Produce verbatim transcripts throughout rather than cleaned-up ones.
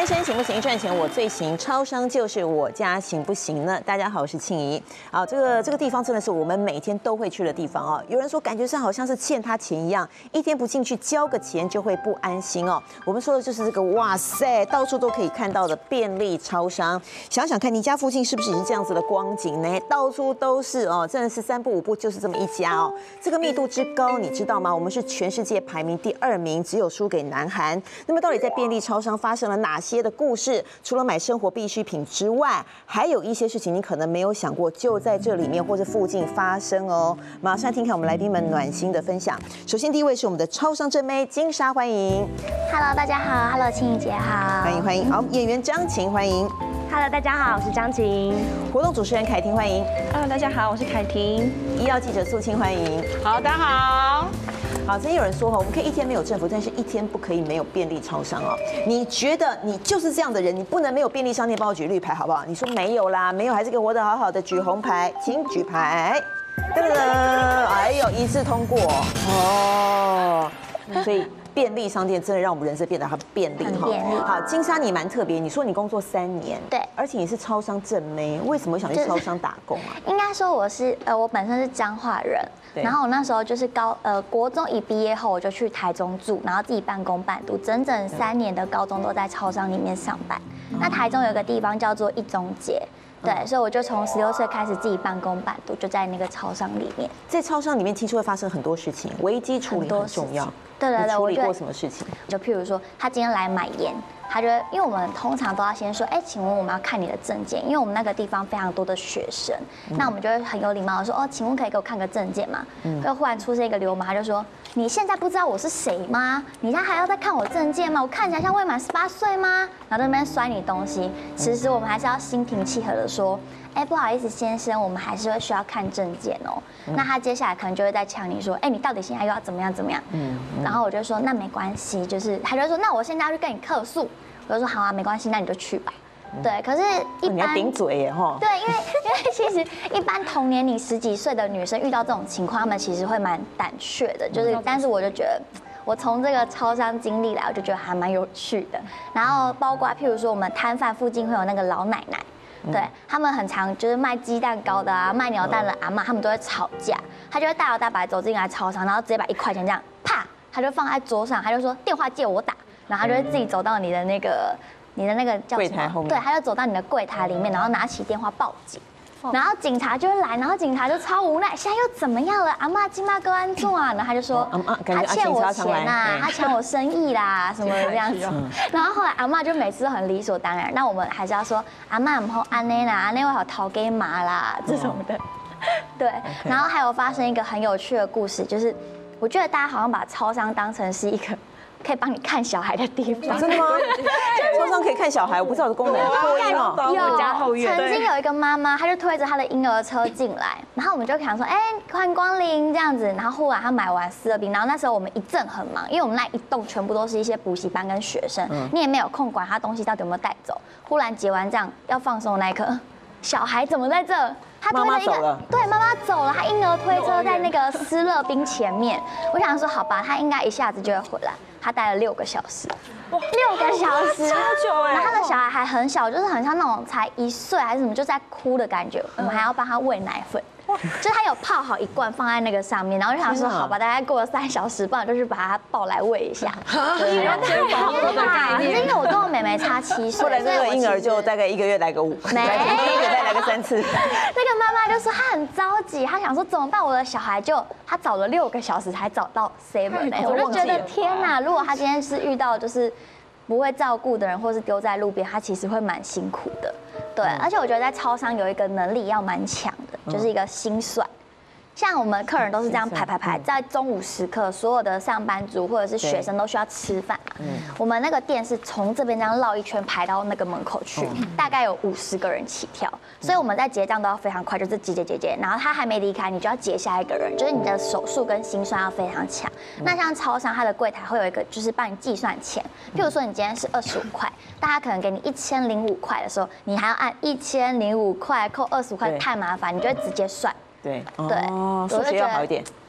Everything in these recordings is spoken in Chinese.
单身行不行？赚钱我最行，超商就是我家，行不行呢？大家好，我是庆怡。啊，这个这个地方真的是我们每天都会去的地方哦。有人说感觉上好像是欠他钱一样，一天不进去交个钱就会不安心哦。我们说的就是这个，哇塞，到处都可以看到的便利超商。想想看，你家附近是不是也是这样子的光景呢？到处都是哦，真的是三步五步就是这么一家哦。这个密度之高，你知道吗？我们是全世界排名第二名，只有输给南韩。那么到底在便利超商发生了哪些的故事？除了买生活必需品之外，还有一些事情你可能没有想过，就在这里面或者附近发生哦。马上听看我们来宾们暖心的分享。首先第一位是我们的超商正妹金莎，欢迎。 Hello， 大家好 ，Hello， 庆怡姐好， 欢迎欢迎。好，演员张晴，欢迎。 Hello， 大家好，我是张晴。 活动主持人凯婷，欢迎。 Hello， 大家好，我是凯婷。 医药记者素清，欢迎。 好，大家好。 好，曾经有人说哈，我们可以一天没有政府，但是一天不可以没有便利超商哦。你觉得你就是这样的人，你不能没有便利商店？帮我举绿牌好不好？你说没有啦，没有还是给我活得好好的，举红牌，请举牌。噔噔噔，哎呦，一致通过哦。所以便利商店真的让我们人生变得很便利哈。好，金莎你蛮特别，你说你工作三年， 对， 而且你是超商正妹，为什么想去超商打工啊？ 应该说我是呃，我本身是彰化人。然后我那时候就是高呃国中一毕业后，我就去台中住，然后自己半工半读，整整三年的高中都在超商里面上班。那台中有一个地方叫做一中街，对，所以我就从十六岁开始自己半工半读，就在那个超商里面。 在超商里面听说会发生很多事情，危机处理很重要。 对对对， 处理过什么事情？ 就譬如说，他今天来买烟。他就因为我们通常都要先说，哎，请问我们要看你的证件，因为我们那个地方非常多的学生，嗯、那我们就会很有礼貌的说，哦，请问可以给我看个证件吗？嗯，就忽然出现一个流氓，他就说，你现在不知道我是谁吗？你现在还要再看我证件吗？我看起来像未满十八岁吗？然后在那边摔你东西，其实我们还是要心平气和的说，哎，不好意思，先生，我们还是会需要看证件哦。嗯、那他接下来可能就会再呛你说，哎，你到底现在又要怎么样怎么样？嗯，嗯然后我就说，那没关系，就是他就说，那我现在要去跟你客诉。我就说好啊，没关系，那你就去吧。对，可是一般你要顶嘴耶哈。 对，因为因为其实一般同年龄十几岁的女生遇到这种情况，她们其实会蛮胆怯的。就是，但是我就觉得，我从这个超商经历来，我就觉得还蛮有趣的。然后包括譬如说，我们摊贩附近会有那个老奶奶。对他们很常就是卖鸡蛋糕的啊，卖鸟蛋的阿嬷，他们都会吵架。他就会大摇大摆走进来超商，然后直接把一块钱这样啪，他就放在桌上，他就说电话借我打。然后他就会自己走到你的那个、你的那个叫什么？对，他就走到你的柜台里面，然后拿起电话报警，然后警察就会来，然后警察就超无奈，现在又怎么样了？阿嬷金妈哥安做啊？然后他就说，他欠我钱呐，他抢我生意啦，什么这样子。然后后来阿嬷就每次都很理所当然，那我们还是要说阿嬷唔好安内啦，安内会好讨给麻啦这种的。对，然后还有发生一个很有趣的故事，就是我觉得大家好像把超商当成是一个。可以帮你看小孩的地方， 真的吗？超商可以看小孩，我不知道的功能。 播音哦， 有家后院。 曾经有一个妈妈，她就推着她的婴儿车进来，然后我们就想说，哎，欢迎光临这样子。然后忽然她买完四乐冰，然后那时候我们一阵很忙，因为我们那一栋全部都是一些补习班跟学生，你也没有空管她东西到底有没有带走。忽然结完账要放松的那一刻，小孩怎么在这？他推了一个，对，妈妈走了，他婴儿推车在那个思乐冰前面。我想说，好吧，他应该一下子就会回来。他待了六个小时，六个小时， 超久哎！ 然后他的小孩还很小，就是很像那种才一岁还是什么，就在哭的感觉。我们还要帮他喂奶粉。就是他有泡好一罐放在那个上面，然后就想说好吧，大概过了三小时，不然就去把它抱来喂一下。 对， 可是因为我跟我妹妹差七岁， 后来那个婴儿就大概一个月来个五， 没， 一个月再来个三次。 那个妈妈就说她很着急，她想说怎么办？我的小孩就她找了六个小时才找到 seven， 我就觉得天哪！如果她今天是遇到就是不会照顾的人，或是丢在路边，她其实会蛮辛苦的。对，而且我觉得在超商有一个能力要蛮强的，就是一个心算。像我们客人都是这样排排排，在中午时刻，所有的上班族或者是学生都需要吃饭嘛。我们那个店是从这边这样绕一圈排到那个门口去，大概有五十个人起跳，所以我们在结账都要非常快，就是结结结结，然后他还没离开，你就要结下一个人，就是你的手速跟心算要非常强。那像超商，它的柜台会有一个就是帮你计算钱，譬如说你今天是二十五块，大家可能给你一千零五块的时候，你还要按一千零五块扣二十五块，太麻烦，你就会直接算。 对对，数学要好一点。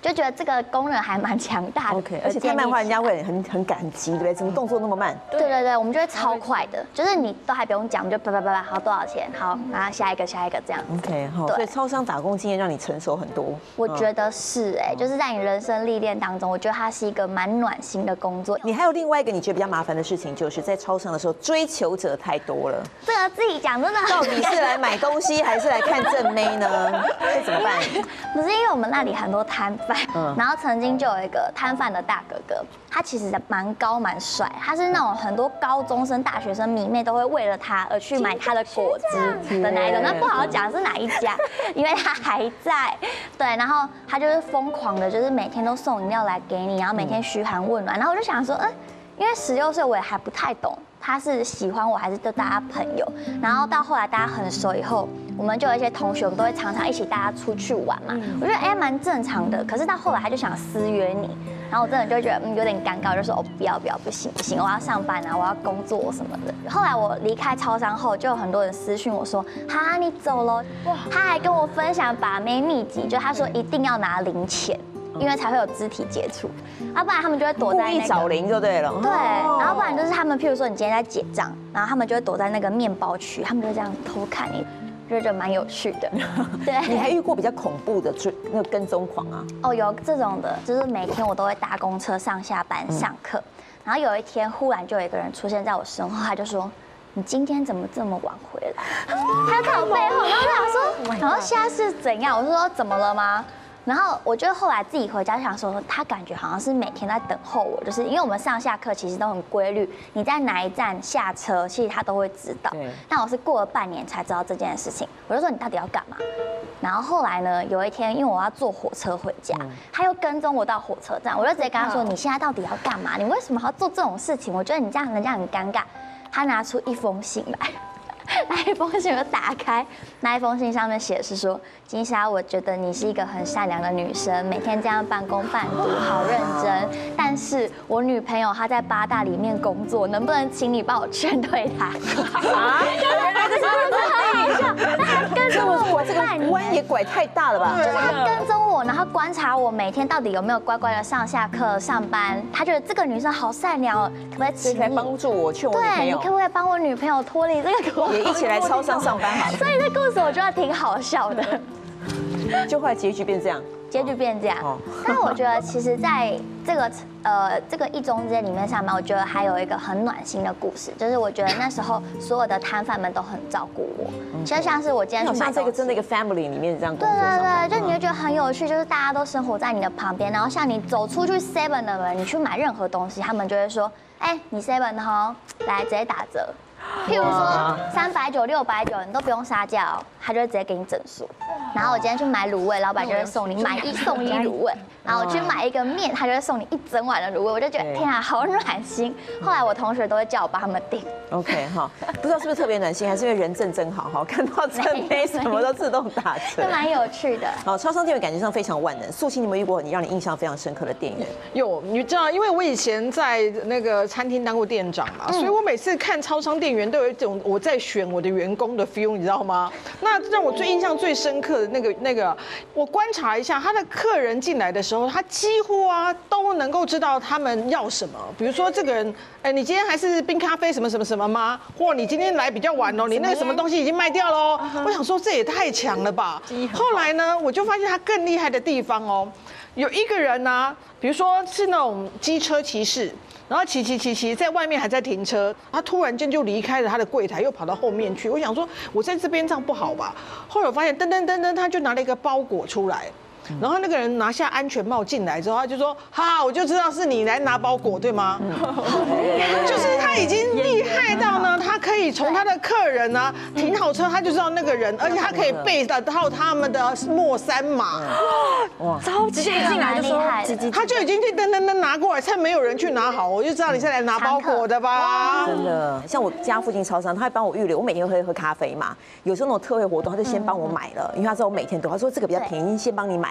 就觉得这个工人还蛮强大的。 OK， 而且太慢的话，人家会很很感激，对不对？怎么动作那么慢？ 对对对，我们就会超快的，就是你都还不用讲，我们就叭叭叭叭，好多少钱，好，然后下一个下一个这样。 OK， 好，所以超商打工经验让你成熟很多。 我觉得是哎，就是在你人生历练当中，我觉得它是一个蛮暖心的工作。 你还有另外一个你觉得比较麻烦的事情，就是在超商的时候追求者太多了。 这个自己讲真的， 到底是来买东西还是来看正妹呢？这怎么办？ 不是因为我们那里很多摊贩，然后曾经就有一个摊贩的大哥哥，他其实蛮高蛮帅，他是那种很多高中生、大学生迷妹都会为了他而去买他的果汁的那一种。那不好讲是哪一家，因为他还在。对，然后他就是疯狂的，就是每天都送饮料来给你，然后每天嘘寒问暖。然后我就想说，嗯，因为十六岁我也还不太懂他是喜欢我还是就大家朋友。然后到后来大家很熟以后，我们就有一些同学，我们都会常常一起大家出去玩嘛。我觉得哎蛮正常的。可是到后来他就想私约你，然后我真的就觉得嗯有点尴尬，我就说哦不要不要不行不行，我要上班啊，我要工作什么的。后来我离开超商后，就有很多人私讯我说哈你走了，哇，他还跟我分享把妹秘籍，就他说一定要拿零钱。因为才会有肢体接触，要不然他们就会躲在那个故意找零就对了。 对，然后不然就是他们，譬如说你今天在结账，然后他们就会躲在那个面包区，他们就会这样偷看你，就觉得蛮有趣的。对， 你还遇过比较恐怖的追那个跟踪狂啊？ 哦，有这种的，就是每天我都会搭公车上下班上课，然后有一天忽然就有一个人出现在我身后，他就说。你今天怎么这么晚回来？他在我背后，然后我想说，然后现在是怎样？我就说怎么了吗？然后我就后来自己回家想说，他感觉好像是每天在等候我，就是因为我们上下课其实都很规律，你在哪一站下车，其实他都会知道。但我是过了半年才知道这件事情，我就说你到底要干嘛？然后后来呢，有一天因为我要坐火车回家，他又跟踪我到火车站，我就直接跟他说，你现在到底要干嘛？你为什么要做这种事情？我觉得你这样人家很尴尬。他拿出一封信来。那一封信我就打开，那一封信上面写的是说，金莎，我觉得你是一个很善良的女生，每天这样半工半读，好认真。但是我女朋友她在八大里面工作，能不能请你帮我劝退她？啊，原来这是很搞笑。那他跟踪我这个弯也拐太大了吧？ 就是他跟踪我，然后观察我每天到底有没有乖乖的上下课、上班。他觉得这个女生好善良哦，可不可以请你帮助我劝我女朋友？ 对，你可不可以帮我女朋友脱离这个？ 也一起来超商上班好了。 所以这故事我觉得挺好笑的。 就后来结局变这样。 结局变这样，但我觉得其实在这个呃这个一中街里面上班，我觉得还有一个很暖心的故事，就是我觉得那时候所有的摊贩们都很照顾我，就像是我今天去买像这个真的一个 family 里面这样工作。 对对对，就你会觉得很有趣，就是大家都生活在你的旁边，然后像你走出去 seven 的门，你去买任何东西，他们就会说，哎，你 seven 哈，来直接打折。譬如说三百九、六百九，你都不用杀价，他就会直接给你整数。然后我今天去买卤味，老板就会送你买一送一卤味。然后我去买一个面，他就会送你一整碗的卤味。我就觉得天啊，好暖心。后来我同学都会叫我帮他们订。 OK 哈，不知道是不是特别暖心，还是因为人正真好哈，看到正妹什么都自动打折， 这蛮有趣的。 好，超商店员感觉上非常万能。素卿，你有没有遇过你让你印象非常深刻的店员？ 有，你知道，因为我以前在那个餐厅当过店长嘛，所以我每次看超商店员都有一种我在选我的员工的 feel， 你知道吗？那让我最印象最深刻的那个那个，我观察一下他的客人进来的时候，他几乎啊都能够知道他们要什么。比如说这个人，哎，你今天还是冰咖啡什么什么什么吗？或你今天来比较晚哦，你那个什么东西已经卖掉了哦。我想说这也太强了吧。后来呢，我就发现他更厉害的地方哦，有一个人呢，比如说是那种机车骑士。然后骑骑骑骑，在外面还在停车，他突然间就离开了他的柜台，又跑到后面去。我想说，我在这边这样不好吧？后来我发现，噔噔噔噔，他就拿了一个包裹出来。然后那个人拿下安全帽进来之后，他就说：“哈，我就知道是你来拿包裹，对吗？”就是他已经厉害到呢，他可以从他的客人呢停好车，他就知道那个人，而且他可以背得到他们的末三码。 哇，超级进来就说， 他就已经去噔噔噔拿过来，趁没有人去拿好，我就知道你是来拿包裹的吧？ 真的，像我家附近超商，他会帮我预留，我每天会喝咖啡嘛，有时候那种特惠活动，他就先帮我买了，因为他知道我每天都，他说这个比较便宜，先帮你买。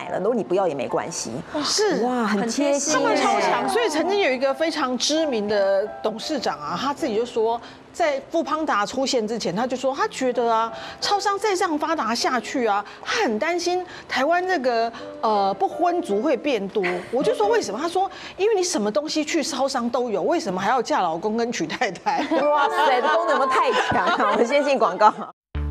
买了，如果你不要也没关系。 是哇，很贴心， 他们超强。所以曾经有一个非常知名的董事长啊，他自己就说，在富邦达出现之前，他就说他觉得啊，超商再这样发达下去啊，他很担心台湾这个呃不婚族会变多。我就说为什么？他说因为你什么东西去超商都有，为什么还要嫁老公跟娶太太？ 哇塞，这功能有没有太强了？我们先进广告。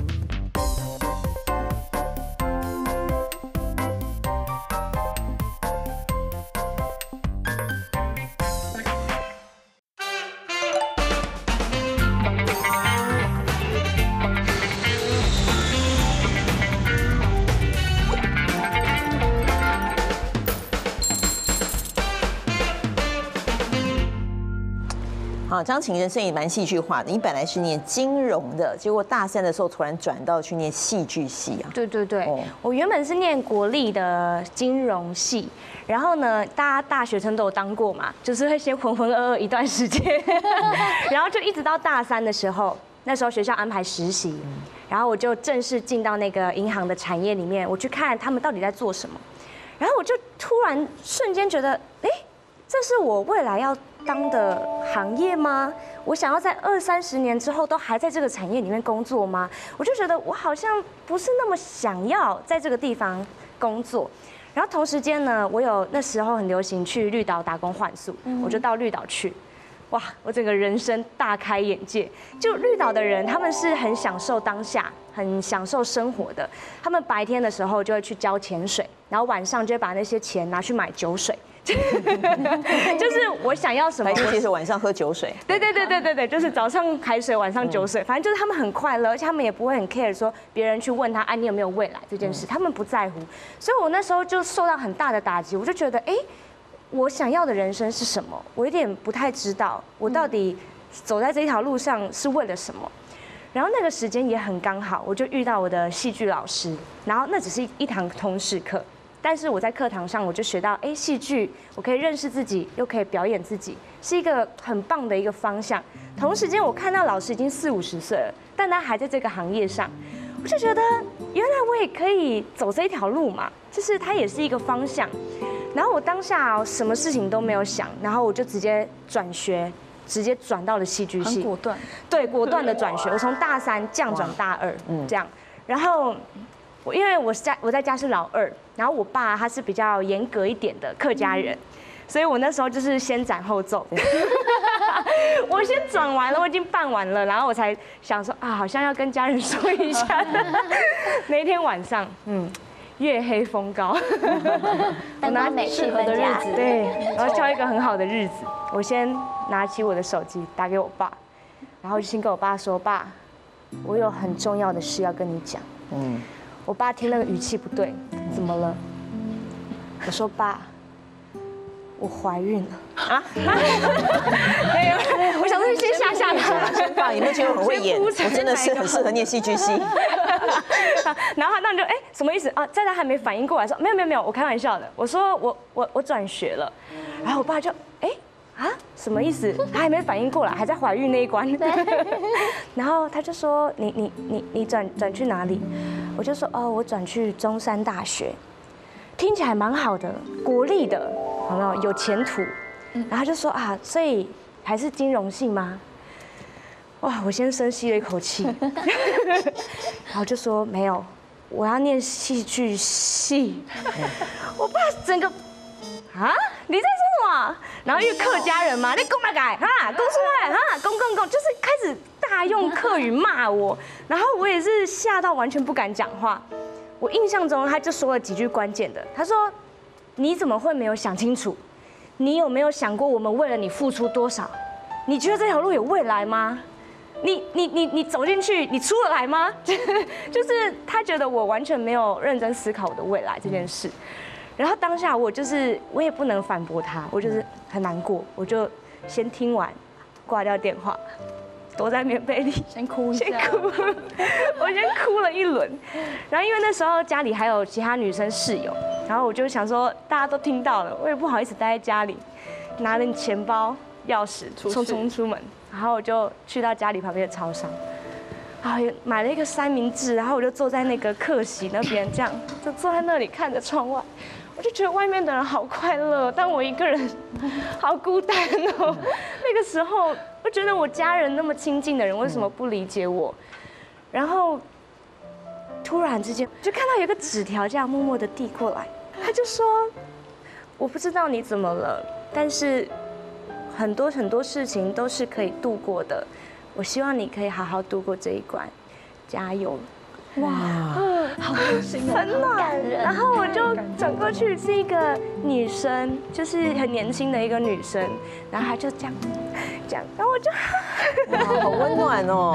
好，张晴人生也蛮戏剧化的。你本来是念金融的，结果大三的时候突然转到去念戏剧系啊？ 对对对， 哦我原本是念国立的金融系，然后呢，大家大学生都有当过嘛，就是会先浑浑噩噩一段时间，然后就一直到大三的时候，那时候学校安排实习，然后我就正式进到那个银行的产业里面，我去看他们到底在做什么，然后我就突然瞬间觉得，哎，这是我未来要当的行业吗？我想要在二三十年之后都还在这个产业里面工作吗？我就觉得我好像不是那么想要在这个地方工作。然后同时间呢，我有那时候很流行去绿岛打工换宿，我就到绿岛去。哇，我整个人生大开眼界。就绿岛的人，他们是很享受当下，很享受生活的。他们白天的时候就会去教潜水，然后晚上就会把那些钱拿去买酒水。就是我想要什么， 白天其实晚上喝酒水。 对对对对对对，就是早上海水，晚上酒水，反正就是他们很快乐，而且他们也不会很 care 说别人去问他，哎，你有没有未来这件事，他们不在乎。所以我那时候就受到很大的打击，我就觉得，哎，我想要的人生是什么？我有点不太知道，我到底走在这一条路上是为了什么？然后那个时间也很刚好，我就遇到我的戏剧老师，然后那只是一堂通识课。但是我在课堂上，我就学到，哎，戏剧我可以认识自己，又可以表演自己，是一个很棒的一个方向。同时间，我看到老师已经四五十岁了，但他还在这个行业上，我就觉得原来我也可以走这一条路嘛，就是它也是一个方向。然后我当下什么事情都没有想，然后我就直接转学，直接转到了戏剧系， 很果断， 对，果断的转学，我从大三降转大二，这样，然后。我因为我是家我在家是老二，然后我爸他是比较严格一点的客家人，所以我那时候就是先斩后奏，我先转完了，我已经办完了，然后我才想说啊，好像要跟家人说一下。那一天晚上，嗯，月黑风高， 灯光美气氛佳， 对，然后挑一个很好的日子，我先拿起我的手机打给我爸，然后就先跟我爸说，爸，我有很重要的事要跟你讲，嗯。我爸听那个语气不对，怎么了？我说爸，我怀孕了啊！没有，我想说先吓吓他。 先爸，有没有觉得我很会演？我真的是很适合念戏剧系。 然后他当时就哎什么意思啊？在他还没反应过来说没有没有没有，我开玩笑的。我说我我我转学了，然后我爸就哎。啊，什么意思？他还没反应过来，还在怀孕那一关。然后他就说：“你你你你转转去哪里？”我就说：“哦，我转去中山大学，听起来蛮好的，国立的，有没有有前途？”然后他就说：“啊，所以还是金融系吗？”哇，我先深吸了一口气，然后就说：“没有，我要念戏剧系。”我爸整个。啊！你在说什么？然后因为客家人嘛，你公嘛改哈，公出来哈，公公公，就是开始大用客语骂我，然后我也是吓到完全不敢讲话。我印象中他就说了几句关键的，他说：“你怎么会没有想清楚？你有没有想过我们为了你付出多少？你觉得这条路有未来吗？你你你你走进去，你出得来吗？”就是他觉得我完全没有认真思考我的未来这件事。然后当下我就是我也不能反驳他，我就是很难过，我就先听完，挂掉电话，躲在棉被里先哭一下， 先哭，我先哭了一轮。然后因为那时候家里还有其他女生室友，然后我就想说大家都听到了，我也不好意思待在家里，拿了钱包、钥匙，匆匆出门，然后我就去到家里旁边的超商， 啊，买了一个三明治，然后我就坐在那个客席那边，这样就坐在那里看着窗外，我就觉得外面的人好快乐，但我一个人好孤单哦。那个时候，我觉得我家人那么亲近的人，为什么不理解我？然后突然之间，就看到有个纸条这样默默的递过来，他就说：“我不知道你怎么了，但是很多很多事情都是可以度过的。我希望你可以好好度过这一关，加油！”哇， 好温馨哦， 很暖。然后我就转过去，是一个女生，就是很年轻的一个女生，然后她就这样，这样，然后我就， 哇，好温暖哦。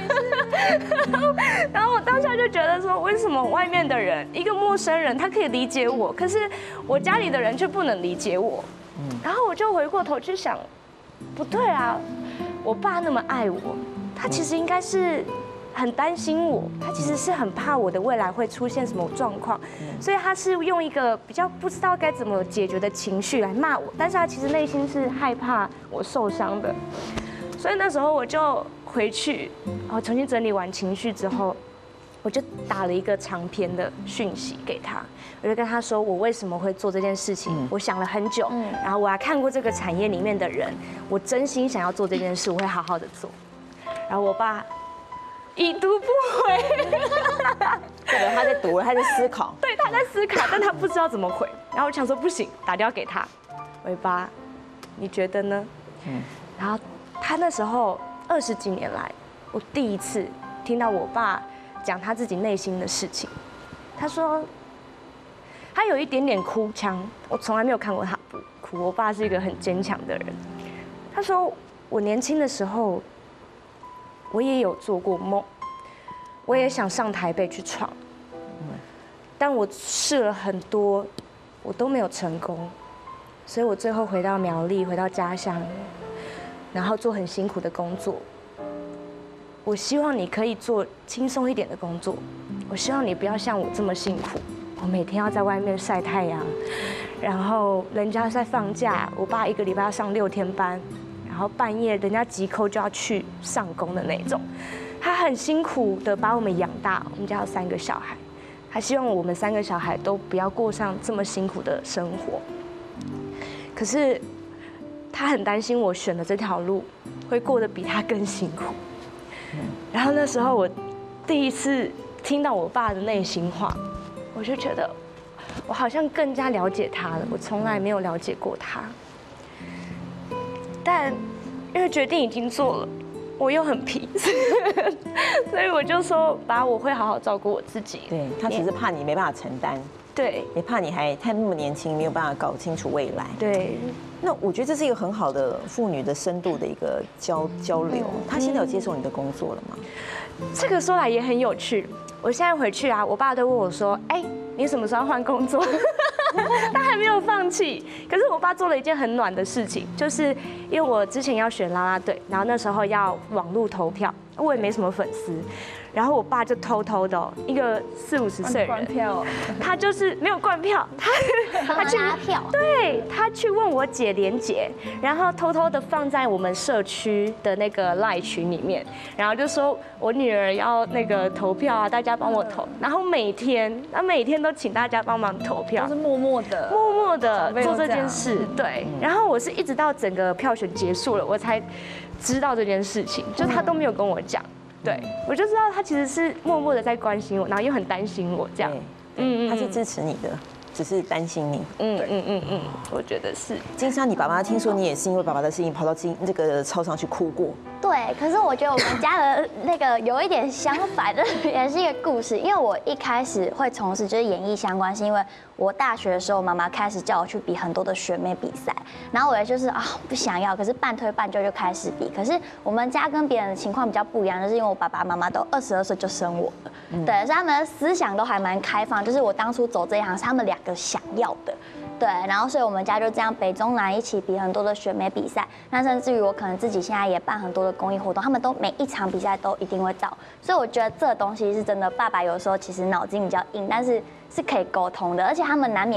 然后我当下就觉得说，为什么外面的人，一个陌生人，他可以理解我，可是我家里的人却不能理解我？然后我就回过头去想，不对啊，我爸那么爱我，他其实应该是很担心我，他其实是很怕我的未来会出现什么状况，所以他是用一个比较不知道该怎么解决的情绪来骂我，但是他其实内心是害怕我受伤的，所以那时候我就回去，我重新整理完情绪之后，我就打了一个长篇的讯息给他，我就跟他说我为什么会做这件事情，我想了很久，然后我还看过这个产业里面的人，我真心想要做这件事，我会好好的做。然后我爸已读不回， 对了，他在读了，他在思考， 对，他在思考，但他不知道怎么回。然后我想说不行，打电话给他，喂爸，你觉得呢？嗯，然后他那时候二十几年来，我第一次听到我爸讲他自己内心的事情。他说他有一点点哭腔，我从来没有看过他不哭。我爸是一个很坚强的人。他说我年轻的时候，我也有做过梦，我也想上台北去闯，但我试了很多，我都没有成功，所以我最后回到苗栗，回到家乡，然后做很辛苦的工作。我希望你可以做轻松一点的工作，我希望你不要像我这么辛苦，我每天要在外面晒太阳，然后人家在放假，我爸一个礼拜要上六天班。然后半夜人家急扣就要去上工的那种，他很辛苦的把我们养大，我们家有三个小孩，他希望我们三个小孩都不要过上这么辛苦的生活。可是他很担心我选的这条路会过得比他更辛苦。然后那时候我第一次听到我爸的内心话，我就觉得我好像更加了解他了，我从来没有了解过他。但因为决定已经做了，我又很皮，所以我就说，爸，我会好好照顾我自己。 对，他只是怕你没办法承担， 对， 也怕你还太那么年轻，没有办法搞清楚未来。 对， 那我觉得这是一个很好的父女的深度的一个交交流。他现在有接受你的工作了吗？ 这个说来也很有趣。我现在回去啊，我爸都问我说，哎，你什么时候换工作？他还没有放弃。可是我爸做了一件很暖的事情，就是因为我之前要选啦啦队，然后那时候要网络投票，我也没什么粉丝，然后我爸就偷偷的、哦、一个四五十岁的人， 票， 他就是没有灌票，他他去拿票， 对他去问我姐连结，然后偷偷的放在我们社区的那个 LINE 群里面，然后就说我女儿要那个投票啊，大家帮我投，然后每天他每天都请大家帮忙投票， 都是默默的， 默默的做这件事，对。然后我是一直到整个票选结束了，我才知道这件事情，就他都没有跟我讲。对，我就知道他其实是默默的在关心我，然后又很担心我这样。 嗯嗯，他是支持你的，只是担心你。 嗯嗯嗯嗯，我觉得是。 金莎，你爸爸听说你也是因为爸爸的事情跑到金这个超商去哭过。 对，可是我觉得我们家的那个有一点相反的，也是一个故事。因为我一开始会从事就是演艺相关，是因为我大学的时候，妈妈开始叫我去比很多的选美比赛，然后我也就是啊不想要，可是半推半就就开始比。可是我们家跟别人的情况比较不一样，就是因为我爸爸妈妈都二十二岁就生我了，对，所以他们的思想都还蛮开放，就是我当初走这一行是他们两个想要的。对，然后所以我们家就这样北中南一起比很多的选美比赛，那甚至于我可能自己现在也办很多的公益活动，他们都每一场比赛都一定会到，所以我觉得这个东西是真的。爸爸有时候其实脑筋比较硬，但是是可以沟通的，而且他们难免会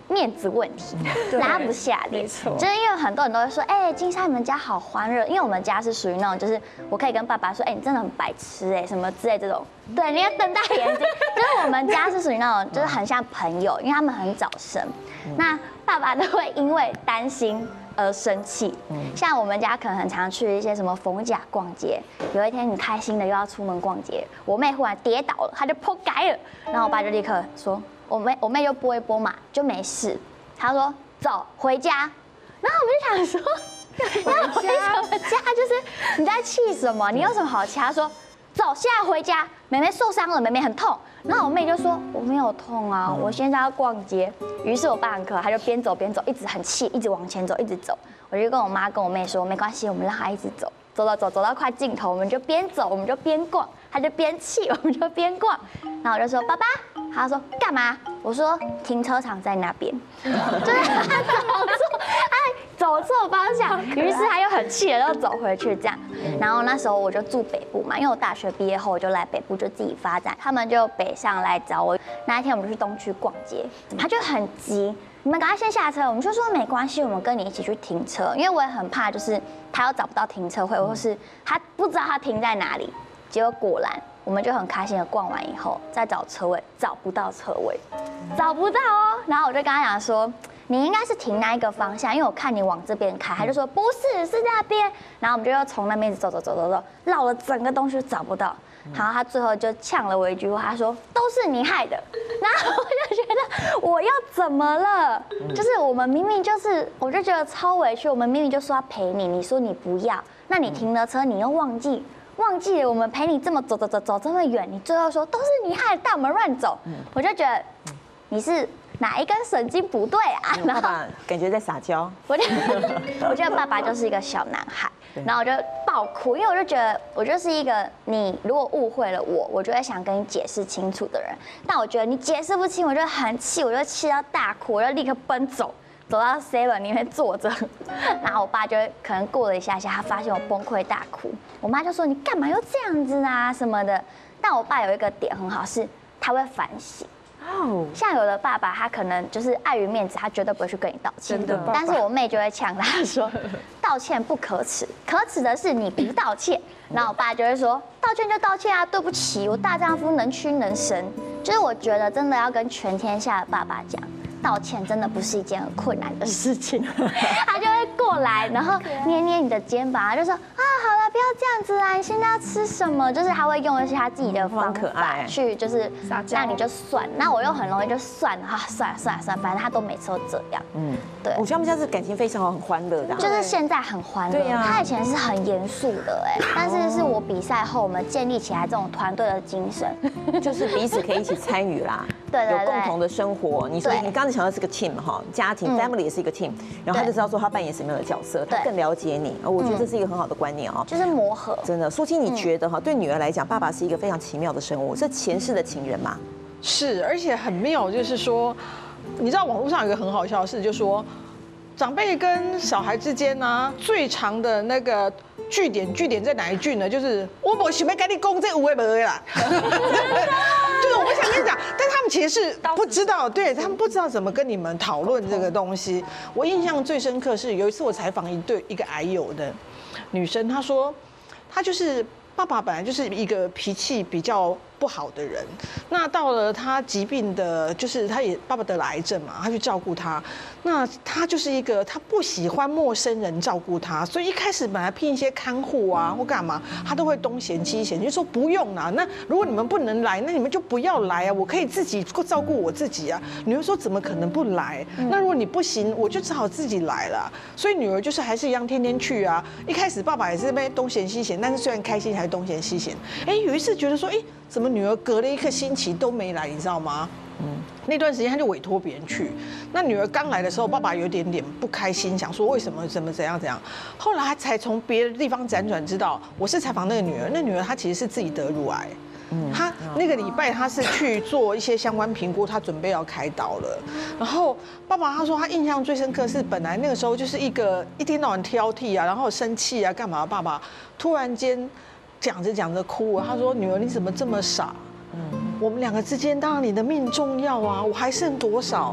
面子问题，拉不下脸。就是因为很多人都会说，哎，金莎你们家好欢乐，因为我们家是属于那种，就是我可以跟爸爸说，哎，你真的很白痴哎，什么之类这种。对，你要瞪大眼睛。就是我们家是属于那种，就是很像朋友，因为他们很早生，那爸爸都会因为担心而生气。像我们家可能很常去一些什么逢甲逛街，有一天很开心的又要出门逛街，我妹忽然跌倒了，她就破街了，然后我爸就立刻说。我妹我妹就拨一拨嘛，就没事。她说走回家，然后我们就想说，要回什么家？就是你在气什么？你有什么好气？她说走，现在回家。妹妹受伤了，妹妹很痛。然后我妹就说我没有痛啊，我现在要逛街。于是我爸很可爱，他就边走边走，一直很气，一直往前走，一直走。我就跟我妈跟我妹说，没关系，我们让她一直走。走到走走到快尽头，我们就边走我们就边逛，他就边气我们就边逛，然后我就说爸爸，他说干嘛？我说停车场在那边，就是他走错，哎走错方向，于是他又很气的又走回去这样。然后那时候我就住北部嘛，因为我大学毕业后我就来北部就自己发展，他们就北上来找我。那一天我们就去东区逛街，他就很急。你们赶快先下车，我们就说没关系，我们跟你一起去停车，因为我也很怕，就是他又找不到停车位，或是他不知道他停在哪里。结果果然，我们就很开心的逛完以后，再找车位，找不到车位，找不到哦。然后我就跟他讲说，你应该是停那一个方向，因为我看你往这边开。他就说不是，是那边。然后我们就又从那边一直走走走走走，绕了整个东西找不到。然后他最后就呛了我一句话，他说都是你害的。然后我就觉得我又怎么了？就是我们明明就是，我就觉得超委屈。我们明明就说要陪你，你说你不要，那你停了车你又忘记，忘记了我们陪你这么走走走走这么远，你最后说都是你害的，带我们乱走。我就觉得你是哪一根神经不对啊？ 爸爸感觉在撒娇。 我就我觉得爸爸就是一个小男孩。然后我就爆哭，因为我就觉得我就是一个你如果误会了我，我就会想跟你解释清楚的人。但我觉得你解释不清，我就很气，我就气到大哭，我就立刻奔走，走到 seven 里面坐着。然后我爸就可能过了一下下，他发现我崩溃大哭，我妈就说你干嘛又这样子啊什么的。但我爸有一个点很好，是他会反省。像有的爸爸，他可能就是碍于面子，他绝对不会去跟你道歉。但是我妹就会呛他说，道歉不可耻，可耻的是你不道歉。然后我爸就会说，道歉就道歉啊，对不起，我大丈夫能屈能伸。就是我觉得真的要跟全天下的爸爸讲，道歉真的不是一件很困难的事情。他就会过来，然后捏捏你的肩膀，就说啊，好了，不要这样子啊，你现在要吃什么？就是他会用一些他自己的方法去，就是让你就算。那我又很容易就算了哈，算了算了算了，反正他都每次都这样。嗯，对。 我觉得他们家是感情非常好，很欢乐的。 就是现在很欢乐。对呀。他以前是很严肃的哎，但是是我比赛后我们建立起来这种团队的精神， 就是彼此可以一起参与啦。 对对对。 有共同的生活。你说你刚才讲的是个 team 哈，家庭 family 也是一个 team， 然后他就知道说他扮演什么样的角色，他更了解你。我觉得这是一个很好的观念啊， 就是磨合。 真的，素卿，你觉得哈，对女儿来讲，爸爸是一个非常奇妙的生物，是前世的情人吗？ 是，而且很妙，就是说，你知道网络上有一个很好笑的事，就是说，长辈跟小孩之间呢，最长的那个句点，句点在哪一句呢？就是我不想要跟你讲这有的没的啦。就是我不想跟你讲，但他们其实是不知道，对他们不知道怎么跟你们讨论这个东西。我印象最深刻是有一次我采访一对一个癌友的女生，她说，她就是爸爸本来就是一个脾气比较不好的人，那到了他疾病的，就是他也爸爸得了癌症嘛，他去照顾他，那他就是一个他不喜欢陌生人照顾他，所以一开始本来聘一些看护啊或干嘛，他都会东嫌西嫌，就说不用啦，那如果你们不能来，那你们就不要来啊，我可以自己照顾我自己啊。女儿说怎么可能不来？那如果你不行，我就只好自己来了。所以女儿就是还是一样天天去啊。一开始爸爸也是被东嫌西嫌，但是虽然开心还是东嫌西嫌。哎，有一次觉得说，哎。怎么女儿隔了一个星期都没来，你知道吗？嗯，那段时间他就委托别人去。那女儿刚来的时候，爸爸有点点不开心，想说为什么怎么怎样怎样。后来他才从别的地方辗转知道，我是采访那个女儿，那女儿她其实是自己得乳癌。嗯，她那个礼拜她是去做一些相关评估，她准备要开刀了。然后爸爸他说他印象最深刻是本来那个时候就是一个一天到晚挑剔啊，然后生气啊干嘛？爸爸突然间。讲着讲着哭，他说：“女儿，你怎么这么傻？嗯，我们两个之间，当然你的命重要啊，我还剩多少？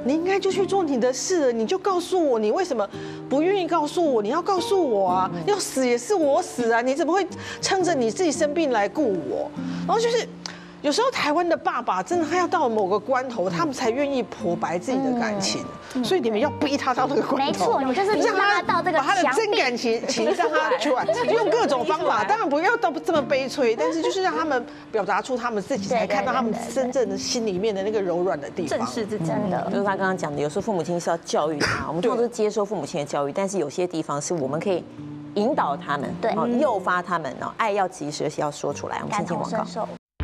你应该就去做你的事了，你就告诉我你为什么不愿意告诉我，你要告诉我啊，要死也是我死啊，你怎么会撑着你自己生病来顾我？然后就是。有时候台湾的爸爸真的，他要到某个关头，他们才愿意剖白自己的感情，所以你们要逼他到那个关头。 没错，你就是让他到这个把他的真感情情让他出来，用各种方法，当然不要到这么悲催，但是就是让他们表达出他们自己，才看到他们真正的心里面的那个柔软的地方。 正视自己， 真的就是他刚刚讲的，有时候父母亲是要教育他，我们通常都接受父母亲的教育，但是有些地方是我们可以引导他们， 对， 诱发他们，然后爱要及时，而且要说出来。我们先进广告。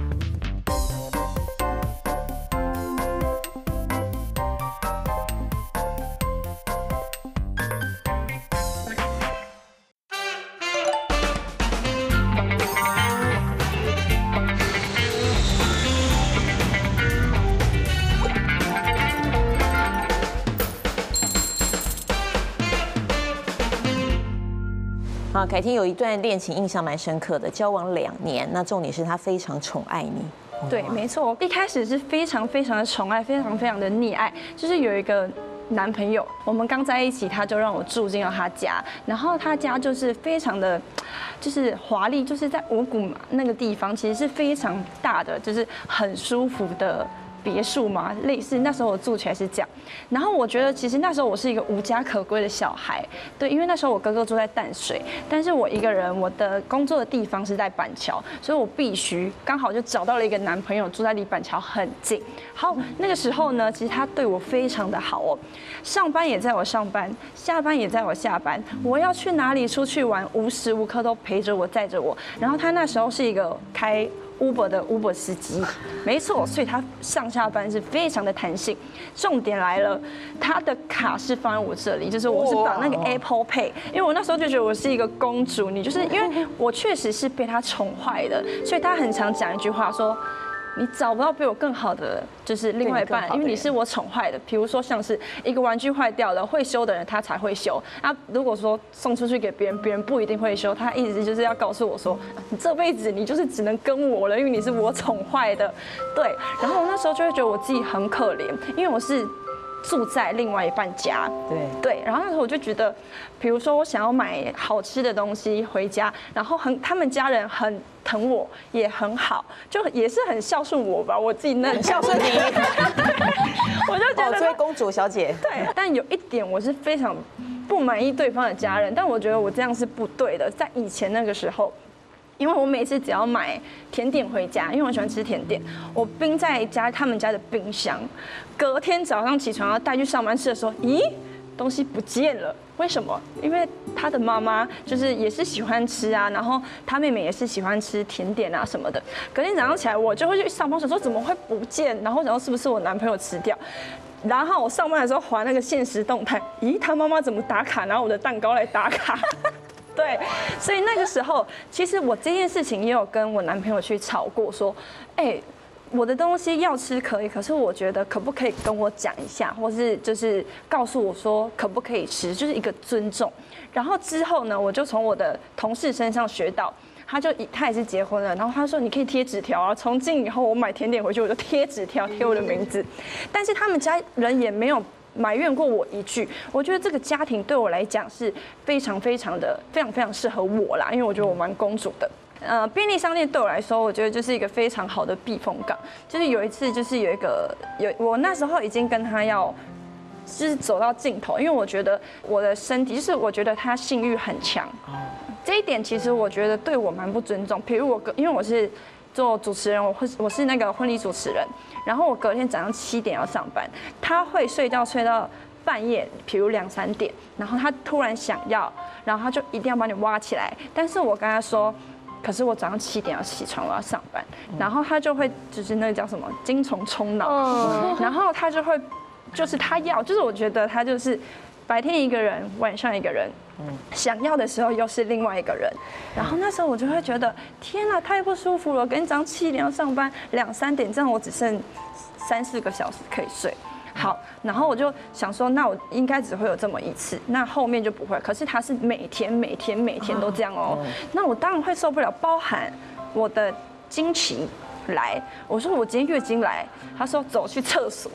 啊，凯婷有一段恋情印象蛮深刻的，交往两年，那重点是他非常宠爱你。 对，没错，一开始是非常非常的宠爱，非常非常的溺爱，就是有一个男朋友，我们刚在一起，他就让我住进了他家，然后他家就是非常的，就是华丽，就是在五股那个地方，其实是非常大的，就是很舒服的别墅嘛，类似那时候我住起来是这样。然后我觉得其实那时候我是一个无家可归的小孩，对，因为那时候我哥哥住在淡水，但是我一个人，我的工作的地方是在板桥，所以我必须刚好就找到了一个男朋友住在离板桥很近。好，那个时候呢，其实他对我非常的好哦，上班也在我上班，下班也在我下班，我要去哪里出去玩，无时无刻都陪着我载着我。然后他那时候是一个开Uber 的 Uber 司机，没错，所以他上下班是非常的弹性。重点来了，他的卡是放在我这里，就是我是绑那个 Apple Pay， 因为我那时候就觉得我是一个公主，你就是因为我确实是被他宠坏的，所以他很常讲一句话说。你找不到比我更好的就是另外一半，因为你是我宠坏的。比如说像是一个玩具坏掉了，会修的人他才会修。啊，如果说送出去给别人，别人不一定会修。他一直就是要告诉我说，你这辈子你就是只能跟我了，因为你是我宠坏的。对，然后我那时候就会觉得我自己很可怜，因为我是。住在另外一半家， 对对，然后那时候我就觉得，比如说我想要买好吃的东西回家，然后很他们家人很疼我，也很好，就也是很孝顺我吧，我自己那很孝顺你， 我就觉得这位公主小姐， 对，但有一点我是非常不满意对方的家人，但我觉得我这样是不对的，在以前那个时候。因为我每次只要买甜点回家，因为我喜欢吃甜点，我冰在家他们家的冰箱，隔天早上起床要带去上班吃的时候，咦，东西不见了，为什么？因为他的妈妈就是也是喜欢吃啊，然后他妹妹也是喜欢吃甜点啊什么的。隔天早上起来，我就会去上班，想说怎么会不见？然后想说是不是我男朋友吃掉？然后我上班的时候滑那个限时动态，咦，他妈妈怎么打卡拿我的蛋糕来打卡？对，所以那个时候，其实我这件事情也有跟我男朋友去吵过，说，哎，我的东西要吃可以，可是我觉得可不可以跟我讲一下，或是就是告诉我说可不可以吃，就是一个尊重。然后之后呢，我就从我的同事身上学到。他就他也是结婚了，然后他说你可以贴纸条啊，从今以后我买甜点回去我就贴纸条贴我的名字，但是他们家人也没有埋怨过我一句。我觉得这个家庭对我来讲是非常非常的非常非常适合我啦，因为我觉得我蛮公主的。呃，便利商店对我来说，我觉得就是一个非常好的避风港。就是有一次，就是有一个有我那时候已经跟他要。就是走到尽头，因为我觉得我的身体，就是我觉得他性欲很强，这一点其实我觉得对我蛮不尊重。比如我隔，因为我是做主持人，我会我是那个婚礼主持人，然后我隔天早上七点要上班，他会睡觉睡到半夜，比如两三点，然后他突然想要，然后他就一定要把你挖起来，但是我跟他说。可是我早上七点要起床，我要上班，然后他就会就是那个叫什么精虫充脑，然后他就会。就是他要，就是我觉得他就是白天一个人，晚上一个人，想要的时候又是另外一个人。然后那时候我就会觉得，天哪，太不舒服了！跟你早上七点要上班，两三点这样我只剩三四个小时可以睡。好，然后我就想说，那我应该只会有这么一次，那后面就不会。可是他是每天每天每天都这样哦，那我当然会受不了，包含我的经期来，我说我今天月经来，他说走去厕所。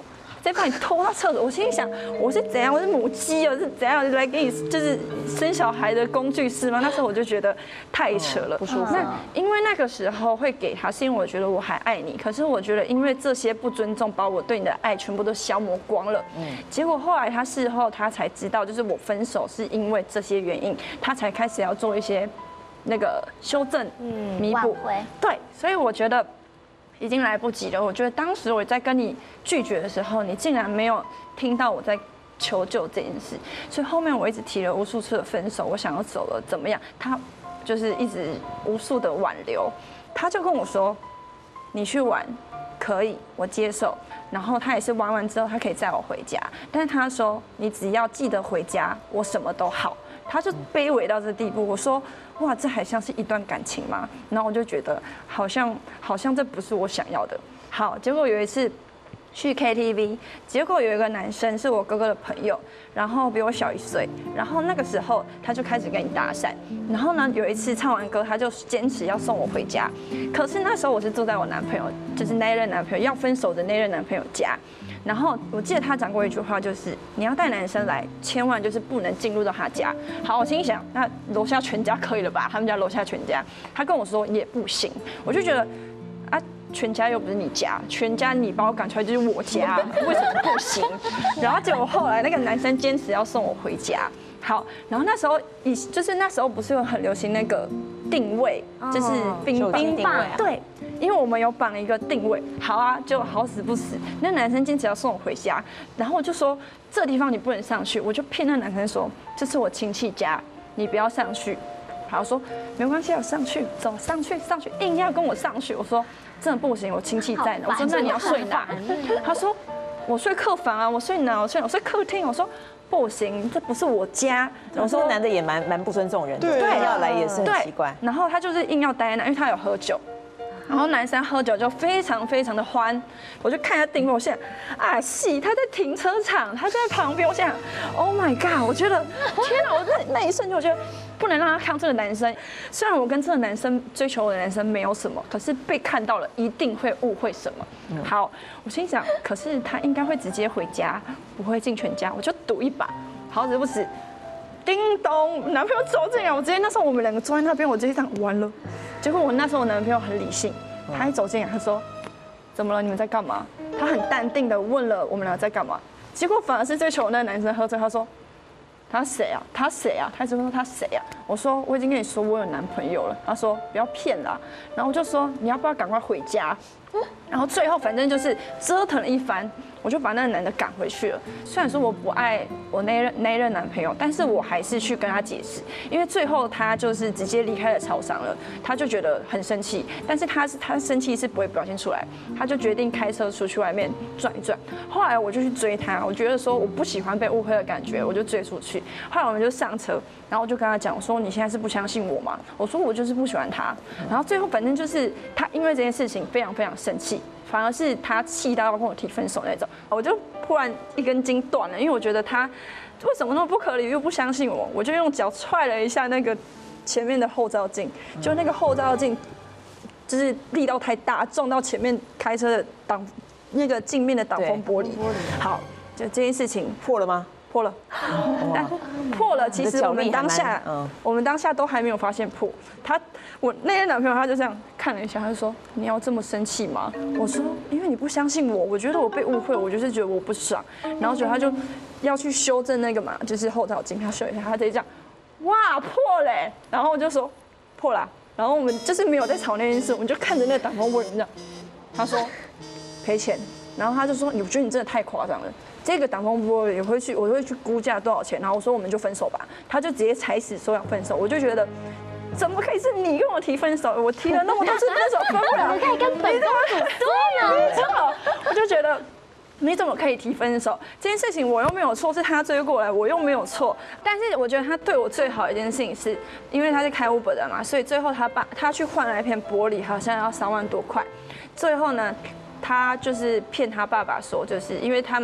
再把你拖到厕所。我心里想，我是怎样？我是母鸡哦，是怎样来给你就是生小孩的工具是吗？那时候我就觉得太扯了， 不舒服。 那因为那个时候会给他，是因为我觉得我还爱你。可是我觉得因为这些不尊重，把我对你的爱全部都消磨光了。嗯。结果后来他事后他才知道，就是我分手是因为这些原因，他才开始要做一些那个修正、弥补。对，所以我觉得。已经来不及了。我觉得当时我在跟你拒绝的时候，你竟然没有听到我在求救这件事，所以后面我一直提了无数次的分手，我想要走了，怎么样？他就是一直无数的挽留，他就跟我说：“你去玩，可以，我接受。”然后他也是玩完之后，他可以载我回家，但是他说：“你只要记得回家，我什么都好。”他就卑微到这地步。我说。哇，这还像是一段感情吗？然后我就觉得好像好像这不是我想要的。好，结果有一次去 K T V， 结果有一个男生是我哥哥的朋友，然后比我小一岁，然后那个时候他就开始跟你搭讪，然后呢有一次唱完歌，他就坚持要送我回家，可是那时候我是住在我男朋友，就是那一任男朋友要分手的那一任男朋友家。然后我记得他讲过一句话，就是你要带男生来，千万就是不能进入到他家。好，我心想，那楼下全家可以了吧？他们家楼下全家，他跟我说也不行，我就觉得啊，全家又不是你家，全家你把我赶出来就是我家，为什么不行？然后结果后来那个男生坚持要送我回家。好，然后那时候以就是那时候不是有很流行那个定位，就是冰冰棒，对，因为我们有绑一个定位。好啊，就好死不死，那男生坚持要送我回家，然后我就说这地方你不能上去，我就骗那男生说这是我亲戚家，你不要上去。好，说没关系，我上去，走上去上去，硬要跟我上去。我说真的不行，我亲戚在呢。我说那你要睡哪？他说我睡客房啊，我睡哪？我睡我睡客厅。我说。不行，这不是我家。 我说男的也蛮蛮不尊重人的，对，要来也是很奇怪。 然后他就是硬要待在那，因为他有喝酒。然后男生喝酒就非常非常的欢，我就看他定位，我现在啊，戏他在停车场，他在旁边，我现在 ，Oh my god！ 我觉得天哪，我那那一瞬间我觉得不能让他看这个男生。虽然我跟这个男生追求我的男生没有什么，可是被看到了一定会误会什么。好，我心想，可是他应该会直接回家，不会进全家，我就赌一把。好死不死，叮咚，男朋友走进来，我直接那时候我们两个坐在那边，我直接这样完了。结果我那时候我男朋友很理性，他一走进来，他说：“怎么了？你们在干嘛？”他很淡定的问了我们俩在干嘛。结果反而是追求我那个男生喝醉，他说：“他谁啊？他谁啊？”他一直说他谁啊？我说我已经跟你说我有男朋友了。他说不要骗啦。然后我就说你要不要赶快回家？然后最后反正就是折腾了一番，我就把那个男的赶回去了。虽然说我不爱我那任那一任男朋友，但是我还是去跟他解释，因为最后他就是直接离开了超商了，他就觉得很生气，但是他是他生气是不会表现出来，他就决定开车出去外面转一转。后来我就去追他，我觉得说我不喜欢被误会的感觉，我就追出去。后来我们就上车，然后我就跟他讲，我说你现在是不相信我吗？我说我就是不喜欢他。然后最后反正就是他因为这件事情非常非常生气。反而是他气到要跟我提分手那种，我就突然一根筋断了，因为我觉得他为什么那么不可理喻又不相信我，我就用脚踹了一下那个前面的后照镜，就那个后照镜就是力道太大，撞到前面开车的挡那个镜面的挡风玻璃。好，就这件事情破了吗？ 破了，但破了。其实我们当下，我们当下都还没有发现破。他，我那天男朋友他就这样看了一下，他就说：“你要这么生气吗？”我说：“因为你不相信我，我觉得我被误会，我就是觉得我不爽。”然后就他就要去修正那个嘛，就是后照镜，他修一下，他直接这样，哇，破嘞！然后我就说破了。然后我们就是没有在吵那件事，我们就看着那个挡风玻璃这样。他说赔钱，然后他就说：“你不觉得你真的太夸张了？”这个挡风玻璃也会去，我会去估价多少钱，然后我说我们就分手吧，他就直接踩死说要分手，我就觉得怎么可以是你跟我提分手？我提了那么多次分手分不了， 你可以跟本公主说呢。 没错，我就觉得你怎么可以提分手？这件事情我又没有错，是他追过来，我又没有错。但是我觉得他对我最好的一件事情是，因为他是开 Uber 的嘛，所以最后他把他去换了一片玻璃，好像要三万多块。最后呢，他就是骗他爸爸说，就是因为他们。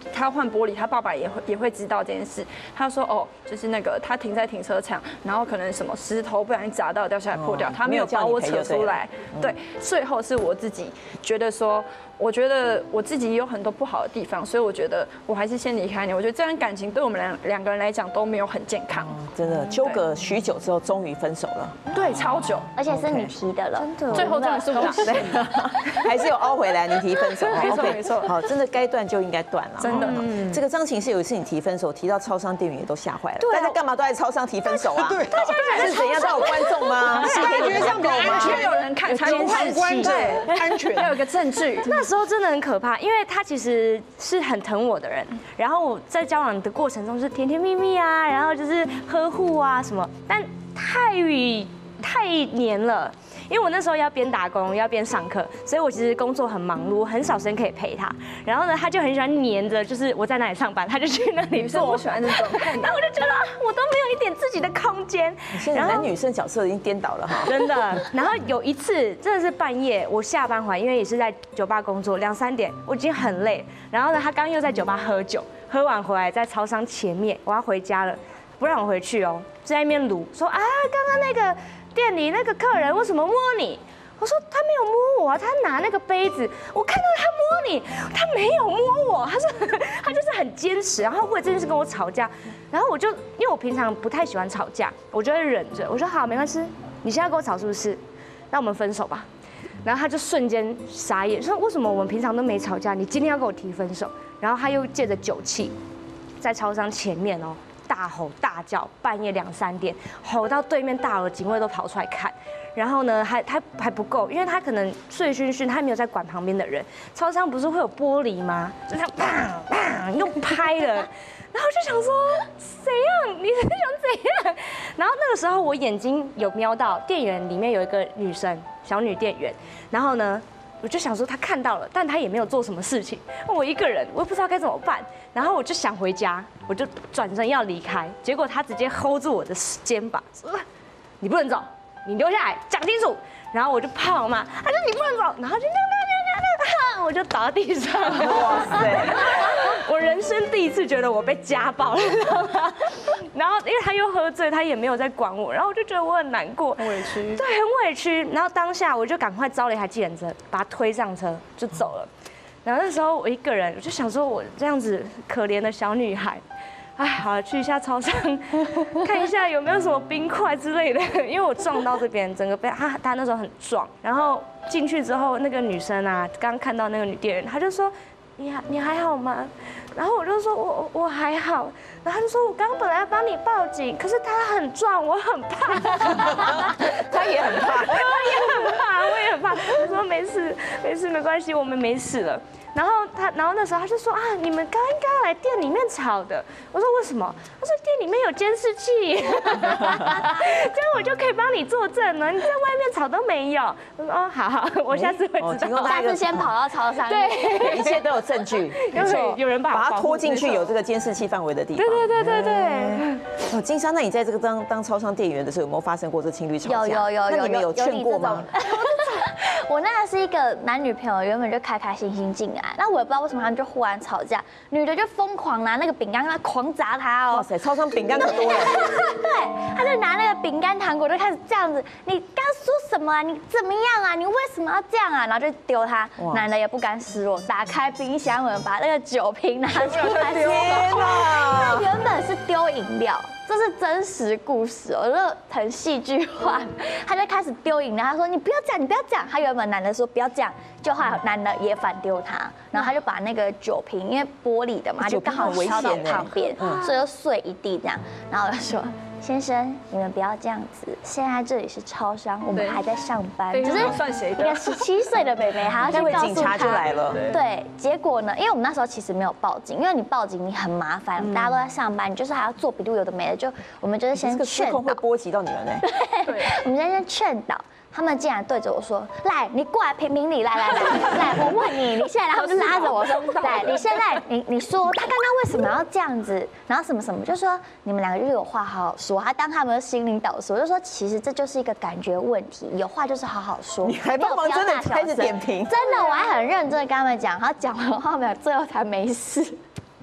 他要换玻璃，他爸爸也会也会知道这件事。他说哦，就是那个他停在停车场，然后可能什么石头不小心砸到掉下来破掉，他没有把我扯出来。对，最后是我自己觉得说。我觉得我自己也有很多不好的地方，所以我觉得我还是先离开你。我觉得这段感情对我们两两个人来讲都没有很健康。 真的，纠葛许久之后，终于分手了。 对，超久， 而且是你提的了， 真的， 最后真的是我提的， 还是有凹回来，你提分手。 没错没错， 好，真的该断就应该断了。 真的， 这个张晴是有一次你提分手，提到超商店员也都吓坏了。大家干嘛都在超商提分手啊？ 对， 大家是怎样？都有观众吗？是觉得这样比较安全， 有人看才有旁观者安全， 要有个证据。 那时候真的很可怕，因为他其实是很疼我的人，然后我在交往的过程中是甜甜蜜蜜啊，然后就是呵护啊什么，但太太黏了。因为我那时候要边打工要边上课，所以我其实工作很忙碌，很少时间可以陪他。然后呢，他就很喜欢黏着，就是我在哪里上班，他就去那里做。 我喜欢这种， 然后我就觉得我都没有一点自己的空间。 现在男女生角色已经颠倒了哈， 真的。然后有一次真的是半夜，我下班回来，因为也是在酒吧工作，两三点我已经很累。然后呢，他刚又在酒吧喝酒，喝完回来在超商前面，我要回家了，不让我回去哦，在那边撸说啊，刚刚那个。店里那个客人为什么摸你？我说他没有摸我啊，他拿那个杯子，我看到他摸你，他没有摸我，他是他就是很坚持，然后为了这件事跟我吵架，然后我就因为我平常不太喜欢吵架，我就会忍着，我说好没关系，你现在跟我吵是不是？那我们分手吧。然后他就瞬间傻眼，说为什么我们平常都没吵架，你今天要跟我提分手？然后他又借着酒气，在超商前面哦。大吼大叫，半夜两三点吼到对面大楼的警卫都跑出来看，然后呢还还还不够，因为他可能醉醺醺，他没有在管旁边的人。超商不是会有玻璃吗？就他砰砰又拍了，然后就想说怎样？你是想怎样？然后那个时候我眼睛有瞄到店员里面有一个女生，小女店员，然后呢。我就想说他看到了，但他也没有做什么事情。我一个人，我也不知道该怎么办。然后我就想回家，我就转身要离开，结果他直接 hold 住我的肩膀，说：“你不能走，你留下来，讲清楚。”然后我就跑嘛，他说：“你不能走。”然后就那那那那那，我就倒在地上。哇塞！我人生第一次觉得我被家暴了，你知道吗？然后因为他又喝醉，他也没有在管我，然后我就觉得我很难过， 很委屈， 对，很委屈。然后当下我就赶快招了一台计程车，把他推上车就走了。然后那时候我一个人，我就想说，我这样子可怜的小女孩，哎，好了，去一下超商，看一下有没有什么冰块之类的，因为我撞到这边，整个被他他那时候很壮。然后进去之后，那个女生啊，刚看到那个女店员，她就说。你还你还好吗？然后我就说我我还好，然后他就说我刚刚本来要帮你报警，可是他很壮，我很怕。 他也很怕， 他也很怕，我也很怕。我说没事没事没关系，我们没事了。然后他，然后那时候他就说啊，你们刚应该来店里面吵的。我说为什么？他说店里面有监视器，这样我就可以帮你作证了。你在外面吵都没有。我说哦，好好，我下次会知道。 下次先跑到超商， 对， 一切都有证据， 没错，有人把把他拖进去有这个监视器范围的地方。 对对对对对。 哦，金莎，那你在这个当当超商店员的时候，有没有发生过这情侣吵架？ 有有有有。 那你们有劝过吗？ 我那个是一个男女朋友，原本就开开心心进来，那我也不知道为什么他们就忽然吵架，女的就疯狂拿那个饼干，他狂砸他哦。 哇塞，超商饼干可多了。 对，他就拿那个饼干糖果就开始这样子，你刚说什么啊？你怎么样啊？你为什么要这样啊？然后就丢他，男的也不甘示弱，打开冰箱门把那个酒瓶拿出来丢。 天哪！ 他原本是丢饮料。这是真实故事哦，就很戏剧化。他就开始丢饮料，他说：“你不要这样，你不要这样。”他原本男的说不要这样，就后来男的也反丢他，然后他就把那个酒瓶，因为玻璃的嘛，就刚好敲到旁边，所以就碎一地这样。然后我就说。先生，你们不要这样子。现在这里是超商，我们还在上班， 就是一个十七岁的妹妹还要去告诉警察就来了。 对，结果呢，因为我们那时候其实没有报警，因为你报警你很麻烦，大家都在上班，你就是还要做笔录，有的没的，就我们就是先劝导， 会波及到你们呢。 对，我们先先劝导。他们竟然对着我说：“来，你过来评评理，来来来，来，我问你，你现在，他们就拉着我说，来，你现在，你你说他刚刚为什么要这样子，然后什么什么，就说你们两个就有话好好说。他当他们的心灵导师，我就说其实这就是一个感觉问题，有话就是好好说。 你还帮忙真的开始点评， 真的，我还很认真的跟他们讲，然后讲完话没有，最后才没事。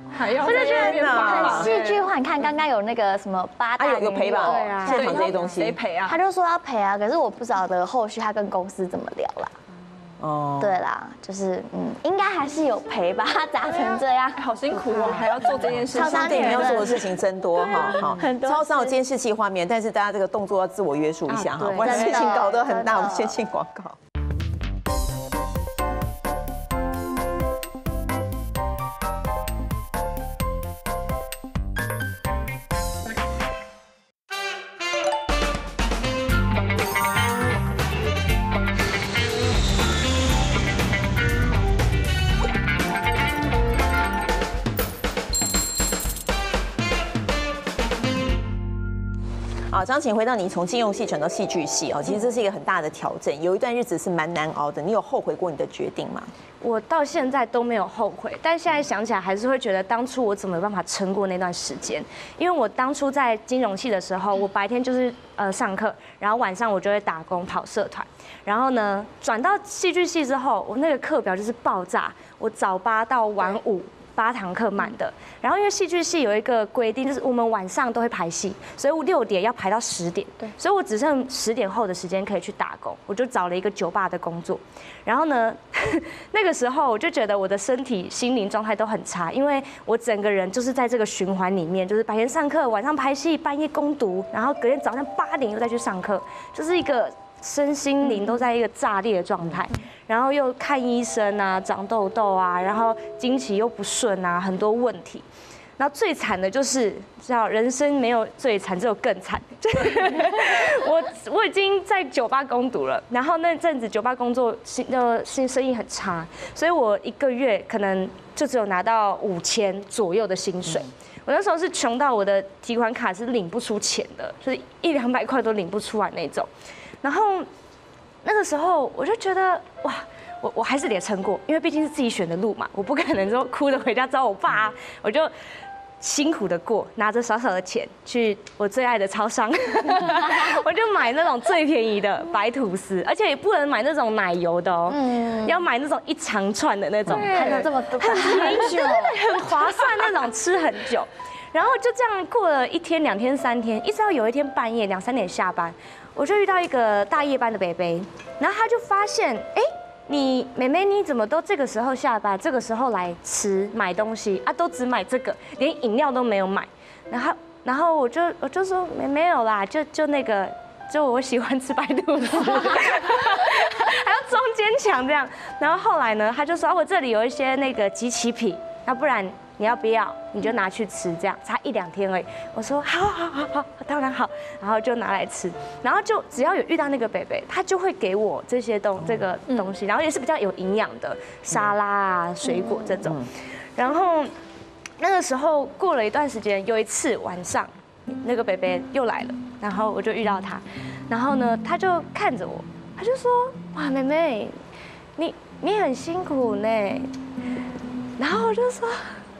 还要我就觉得天哪很戏剧化。你看刚刚有那个什么八大啊有有女赔吧？ 对啊， 现场这些东西谁赔啊？ 他就说要赔啊，可是我不晓得后续他跟公司怎么聊啦。 哦， 对啦，就是嗯，应该还是有赔吧，他砸成这样。 好辛苦哦，还要做这件事情。 超商店员要做的事情真多哈，好， 很多超商有监视器画面，但是大家这个动作要自我约束一下哈， 对不然事情搞得很大。 真的我们先进广告。好，张晴，回到你从金融系转到戏剧系哦，其实这是一个很大的调整，有一段日子是蛮难熬的。你有后悔过你的决定吗？ 我到现在都没有后悔，但现在想起来还是会觉得当初我怎么有办法撑过那段时间？因为我当初在金融系的时候，我白天就是呃上课，然后晚上我就会打工跑社团，然后呢转到戏剧系之后，我那个课表就是爆炸，我早八到晚五。八堂课满的，然后因为戏剧系有一个规定，就是我们晚上都会排戏，所以我六点要排到十点，对，所以我只剩十点后的时间可以去打工，我就找了一个酒吧的工作，然后呢，那个时候我就觉得我的身体、心灵状态都很差，因为我整个人就是在这个循环里面，就是白天上课，晚上排戏，半夜攻读，然后隔天早上八点又再去上课，就是一个身心灵都在一个炸裂的状态。然后又看医生啊，长痘痘啊，然后经期又不顺啊，很多问题。然后最惨的就是，叫人生没有最惨，只有更惨。我我已经在酒吧攻读了，然后那阵子酒吧工作新呃新生意很差，所以我一个月可能就只有拿到五千左右的薪水。我那时候是穷到我的提款卡是领不出钱的，就是一两百块都领不出来那种。然后那个时候我就觉得哇，我我还是得撑过，因为毕竟是自己选的路嘛，我不可能说哭着回家找我爸、啊，我就辛苦的过，拿着少少的钱去我最爱的超商，我就买那种最便宜的白吐司，而且也不能买那种奶油的哦，嗯、要买那种一长串的那种， 还有这么多， 很久，很划算那种，吃很久。然后就这样过了一天、两天、三天，一直到有一天半夜两三点下班，我就遇到一个大夜班的北北，然后他就发现，哎，你妹妹你怎么都这个时候下班，这个时候来吃买东西啊，都只买这个，连饮料都没有买。然后，然后我就我就说没没有啦，就就那个，就我喜欢吃白吐司，还要中间抢这样。然后后来呢，他就说啊，我这里有一些那个即期品，要不然。你要不要？你就拿去吃，这样差一两天而已。我说好，好，好，好，当然好。然后就拿来吃，然后就只要有遇到那个北北，他就会给我这些东这个东西，然后也是比较有营养的沙拉啊、水果这种。然后那个时候过了一段时间，有一次晚上，那个北北又来了，然后我就遇到他，然后呢，他就看着我，他就说：“哇，妹妹，你你很辛苦呢。”然后我就说。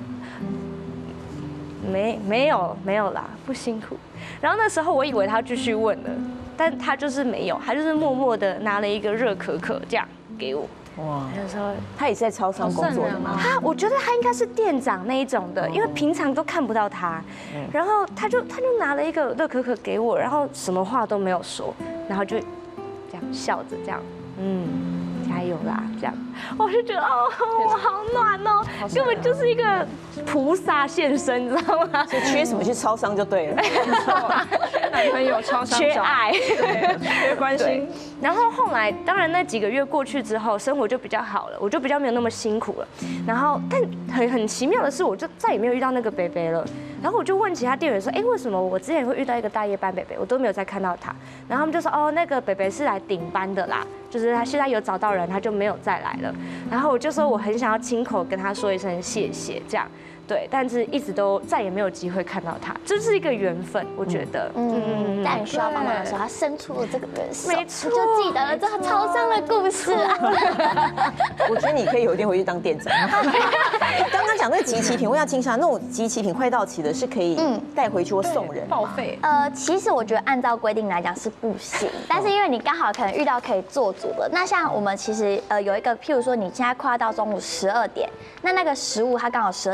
没没有没有啦，不辛苦。然后那时候我以为他继续问了，但他就是没有，他就是默默的拿了一个热可可这样给我。哇！他就说他也是在超商工作的吗？ 他我觉得他应该是店长那一种的，因为平常都看不到他。然后他就他就拿了一个热可可给我，然后什么话都没有说，然后就这样笑着这样，嗯。加油啦！这样，我就觉得哦，我好暖哦，根本就是一个菩萨现身，你知道吗？ 所以缺什么去超商就对了。 男朋友超商缺爱， 对，缺关心。 然后后来，当然那几个月过去之后，生活就比较好了，我就比较没有那么辛苦了。然后，但很很奇妙的是，我就再也没有遇到那个北北了。然后我就问其他店员说：“哎，为什么我之前会遇到一个大夜班北北，我都没有再看到他？”然后他们就说：“哦，那个北北是来顶班的啦，就是他现在有找到人，他就没有再来了。”然后我就说我很想要亲口跟他说一声谢谢，这样。对，但是一直都再也没有机会看到他，这是一个缘分，我觉得。 嗯，在你需要帮忙的时候，他伸出了这个援手， 没错， 就记得了这个超商的故事啊。 我觉得你可以有一天回去当店长。刚刚讲那个集齐品，我想请问那种集齐品快到期的是可以带回去或送人报废？ 呃，其实我觉得按照规定来讲是不行，但是因为你刚好可能遇到可以做主的，那像我们其实呃有一个，譬如说你现在快要到中午十二点，那那个食物它刚好十二点过。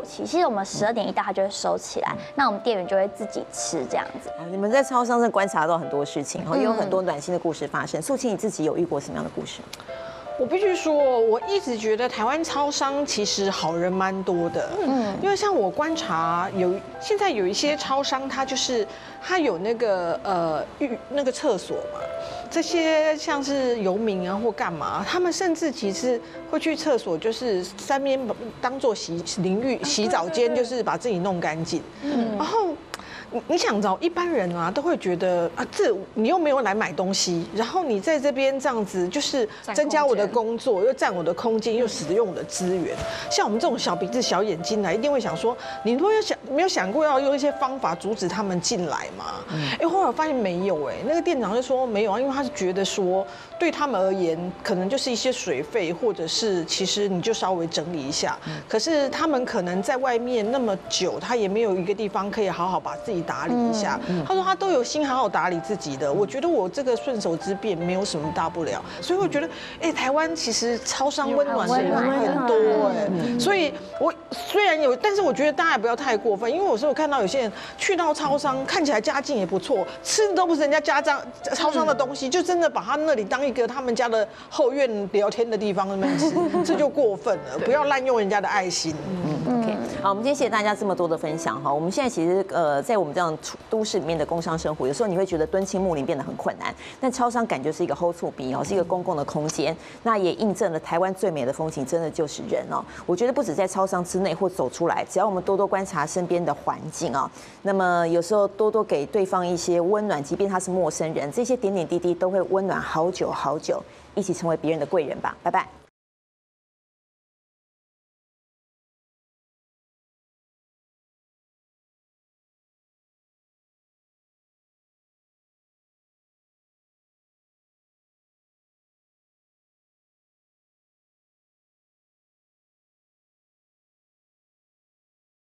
期，其实我们十二点一到，它就会收起来，那我们店员就会自己吃这样子。 你们在超商真的观察到很多事情，然后也有很多暖心的故事发生。素卿，你自己有遇过什么样的故事？ 我必须说，我一直觉得台湾超商其实好人蛮多的，嗯，因为像我观察有现在有一些超商，它就是它有那个呃浴那个厕所嘛，这些像是游民啊或干嘛，他们甚至其实会去厕所，就是三边当做洗淋浴洗澡间，就是把自己弄干净，嗯，然后。你你想着一般人啊都会觉得啊，这你又没有来买东西，然后你在这边这样子就是增加我的工作，又占我的空间，又使用我的资源。像我们这种小鼻子小眼睛来，一定会想说，你如果有想没有想过要用一些方法阻止他们进来吗？哎，后来发现没有，哎，那个店长就说没有啊，因为他是觉得说对他们而言，可能就是一些水费，或者是其实你就稍微整理一下。可是他们可能在外面那么久，他也没有一个地方可以好好把自己打理一下，他说他都有心好好打理自己的。我觉得我这个顺手之便没有什么大不了，所以我觉得，哎，台湾其实超商温暖的人很多哎，所以我虽然有，但是我觉得大家也不要太过分，因为有时候看到有些人去到超商，看起来家境也不错，吃的都不是人家家商超商的东西，就真的把他那里当一个他们家的后院聊天的地方那边吃，这就过分了，不要滥用人家的爱心。 嗯 ，OK， 好，我们今天谢谢大家这么多的分享哈。我们现在其实呃，在我们这样都市里面的工商生活，有时候你会觉得敦亲睦邻变得很困难，但超商感觉是一个 hold 住鼻哦，是一个公共的空间，那也印证了台湾最美的风景真的就是人哦。我觉得不止在超商之内或走出来，只要我们多多观察身边的环境啊，那么有时候多多给对方一些温暖，即便他是陌生人，这些点点滴滴都会温暖好久好久，一起成为别人的贵人吧。拜拜。